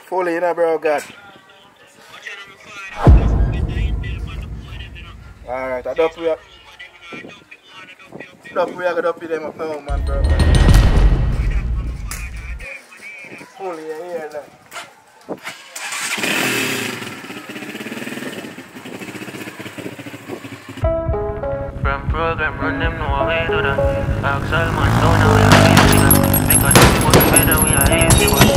Fully, you know, bro, God. Alright, I don't we are gonna up with them up now, man, bro. Fully, you hear that? From program, run them no way to that. Ask Salman, don't know we are easy that. Because if we put better, we are easy one.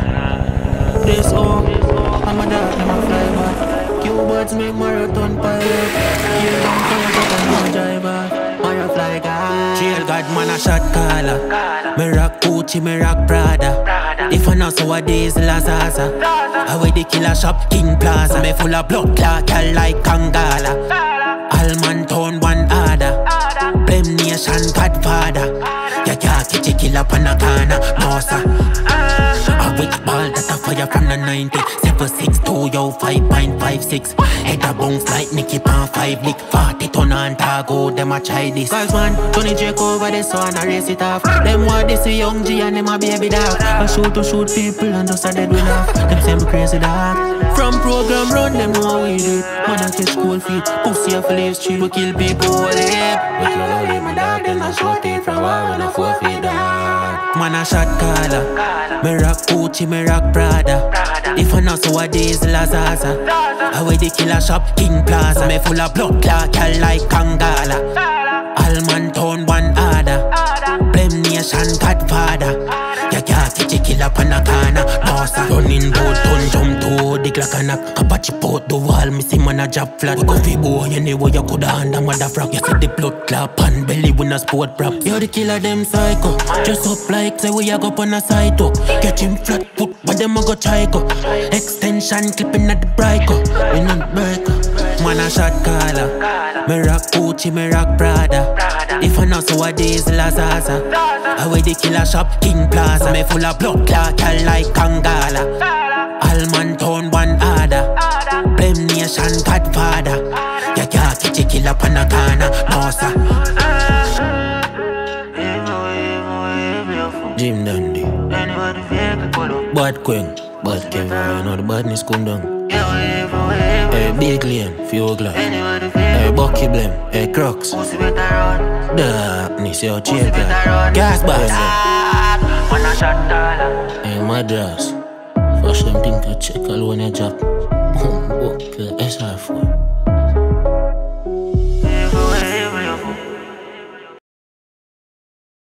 This all, I'm a dog, I'm a fly back. Q-birds make marathon pilot. Kill them fire, but I'm no driver. Fire fly guy. Jail God, man, a shot caller. Me rock Gucci, me rock Prada. If I know so a days, Lazaza. I wear the killer shop, King Plaza. Me full of blood clot, girl like Kangala. Alman town, one order. Blame nation, Godfather. Ya can't catch a killer pan a corner, no sir. A wick ball that a fire from the 90. 762, yo, 5.56. Head a bounce like Nicky Pan 5 lick. 40 ton on Tago, them a try this. Cause man, Tony Drake over the sun and race it off. Them want this young G and them a baby dog. I shoot to shoot people and just a dead win off. Them say me crazy dog. From program run, them know how we do it. Man a catch cold feet, pussy off a leaf street. We kill people all day. We kill all my dog, then I shoot it from war when I 4 feet dog. Man a shot caller. Me rock Gucci, me rock Prada. If I know so a days, Lazaza. I wear the killer shop, King Plaza. Me full of blood clot, girl like Kangala. Alman town, one order. Blame nation, Godfather. Ya can't catch a killer pan a corner, no sir. Running boat, turn jump to the clock and knock. Apache port the wall, me see man a job flat. Coffee boy, anyway you coulda hand a motherfucker. You see the blood clap and belly when a sport prop. You're the killer, them psycho. Dress up like say we a go on a side up. Catch him flat foot, but them a go try go. Extension clipping at the breaker. We not breaker. Man a shot caller. Me rock Gucci, me rock Prada. If I know so a days, Lazaza. I wear the killer shop, King Plaza. Me full of blood clot, girl like Kangala. Alman town, one order. Blame nation, Godfather. Ya can't catch a killer pan a corner, no sir. Jim Dandy. Bad Queen, Bad Kevin, you know the badness come down. Hey, Big Lane, Few Glass. Hey, Bucky Blame, hey, Crocs. Darkness, yo, chill, gas bars. Hey, Madras. First them think I check alone a job. SR4.